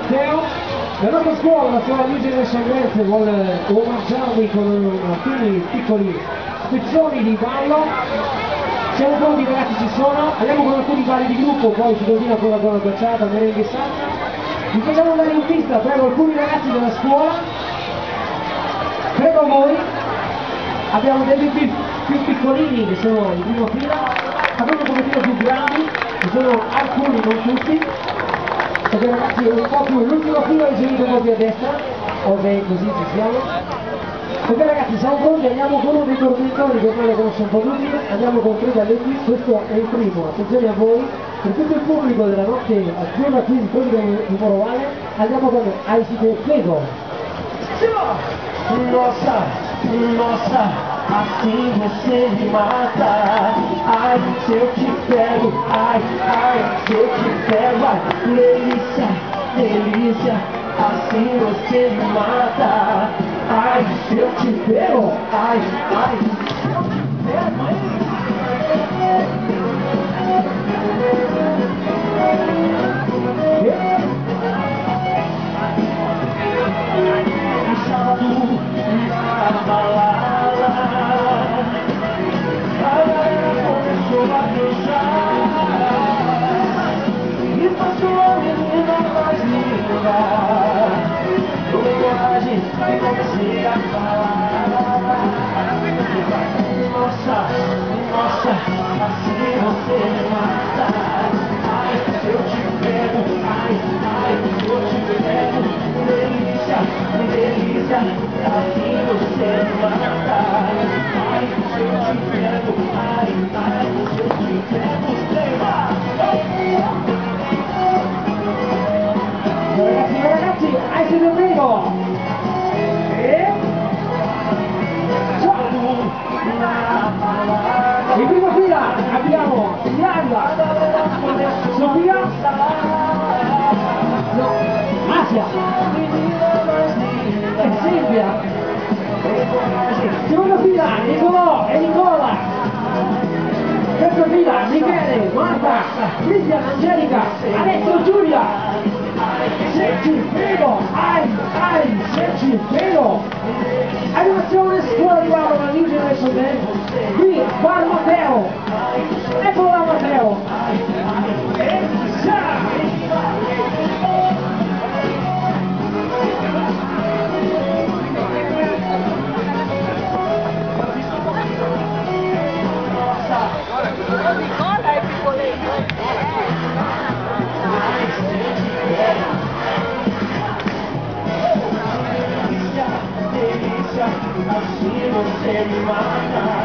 Matteo. La nostra scuola, la scuola New Generation Dance, vuole omaggiarvi con alcuni piccoli spezzoni di ballo. Siamo pronti ragazzi, ci sono, andiamo con alcuni balli di gruppo, poi si continua ancora con la baciata, merengue salsa. Vi facciamo andare in pista, prego alcuni ragazzi della scuola, prego voi, abbiamo dei più piccolini che sono in prima fila, abbiamo un pochettino più grandi, che sono alcuni, non tutti, perché ragazzi un po' più, l'ultima fila è giunta un po' più a destra, ok, così ci siamo. Ok ragazzi, siamo pronti, andiamo con uno dei tormentori che ormai lo conosce un po' tutti, andiamo con 3 galletti, questo è il primo, attenzione a voi, per tutto il pubblico della notte azzurra qui di Codice di Morovale, andiamo con Aisite Prego. Nossa, nossa, assim você me mata. Ai, se eu te pego, ai, se eu te pego, ai, delícia, delícia, assim você me mata. Ai, se eu te pego, ai, se eu te pego. Sábado na balada, a galera começou a beijar e passou a menina mais linda. Tomei coragem e comecei a falar. Nossa, nossa, assim você me mata. Ai, se eu te pego, ai, se eu te pego, delícia, delícia, assim você me mata. Ai, se eu te pego, ai, se eu te pego, Ragazzi, Aisite Prego! In prima fila abbiamo Ilaria, Sofia, no, Asia e Silvia. Seconda fila Nicolò e Nicola. Terza fila Michele, Marta, Cristian, Angelica, Alessio, Giulia. Se ci prego, se ci prego. Animazione scuola di ballo della New Generation Dance, qui Bar Matteo, eccolo là Matteo, Nicola è piccoletto. delícia, assim você me mata.